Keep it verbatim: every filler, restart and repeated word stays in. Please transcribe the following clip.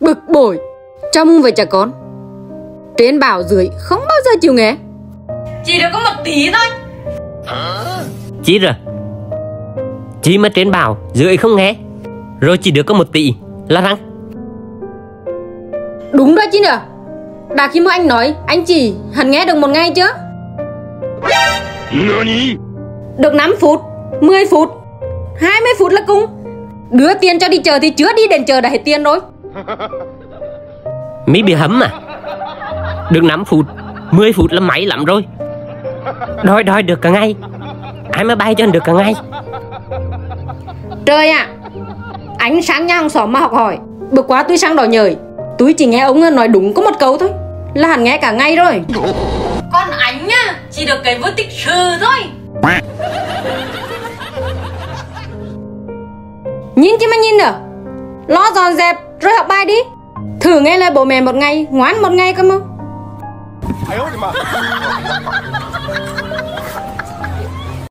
Bực bội. Trông với cha con, trên bảo dưới không bao giờ chịu nghe. Chỉ được có một tí thôi. Chị rồi. Chị mà trên bảo dưới không nghe, rồi chỉ được có một tỷ là răng. Đúng rồi chị nữa. Đã khi mà anh nói, anh chỉ hẳn nghe được một ngày chứ. Được năm phút, mười phút, hai mươi phút là cùng. Đưa tiền cho đi chờ thì chưa đi đến chờ đã hết tiền rồi. Mỹ bị hấm à? Được năm phút, mười phút là máy lắm rồi. Đòi đòi được cả ngày. Ai mà bay cho anh được cả ngày. Trời ạ, à, anh sang nhà hàng xóm mà học hỏi. Bữa qua tôi sang đòi nhời, tôi chỉ nghe ông nói đúng có một câu thôi là hẳn nghe cả ngày rồi. Còn anh nhá, chỉ được cái vô tích sự thôi. Nhìn chứ mà nhìn nữa. Lo dọn dẹp rồi học bài đi. Thử nghe lời bố mẹ một ngày, ngoan một ngày cơ mà.